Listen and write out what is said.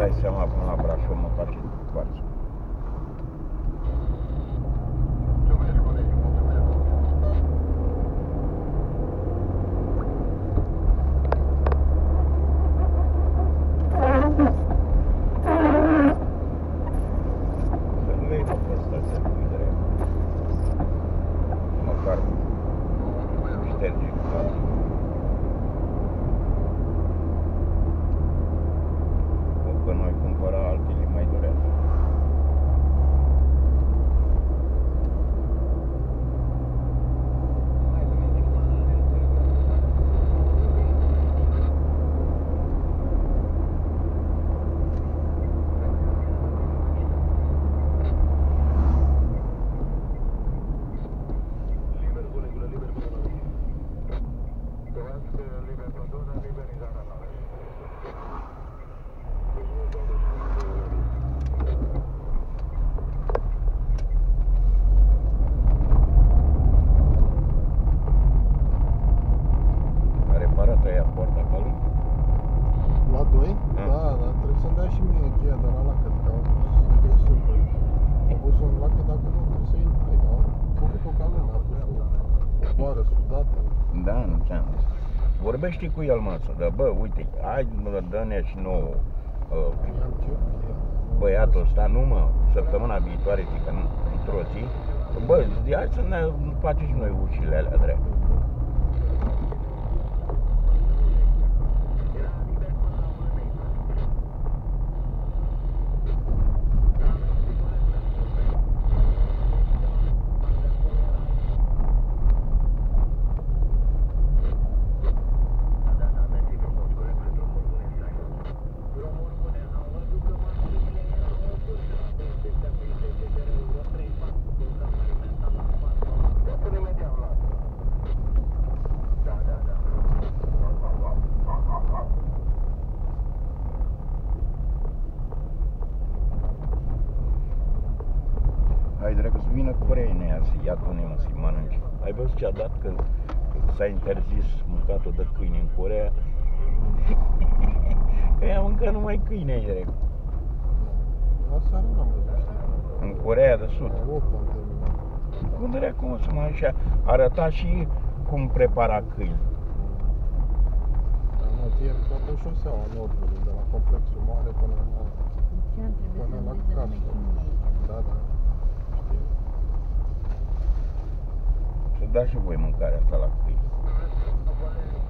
dai seama, până la Brașov mă face foarte. Da, nu ți-am zis. Vorbește cu el, mă, să dă, bă, uite, hai, dă-ne și nouă băiatul ăsta, nu, mă, săptămâna viitoare, zic că într-o zi, bă, hai să ne facem și noi ușile alea, drept. Hai, dracu, să vină coreenii aia să ia cu nemă să-i mănânci. Ai văzut ce a dat când s-a interzis mâncatul de câini în Coreea? Că ea mâncă numai câine, dracu. Aseară n-am văzut. În Coreea de Sud. Cum dracu, mă, să mă așa, arăta și cum prepara câini. Da, mă, e toată șoseaua Nordului, de la complexul mare până la casă. Da, da. Să dați și voi mâncarea asta la câini.